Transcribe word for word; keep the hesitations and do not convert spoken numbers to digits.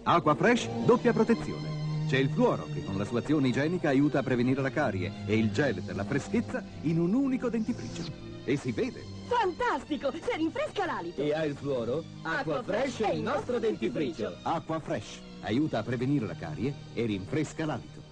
Acqua Fresh, doppia protezione. C'è il fluoro che con la sua azione igienica aiuta a prevenire la carie e il gel per la freschezza in un unico dentifricio. E si vede. Fantastico! Se rinfresca l'alito! E ha il fluoro? Acqua Fresh è il nostro dentifricio. Acqua Fresh aiuta a prevenire la carie e rinfresca l'alito.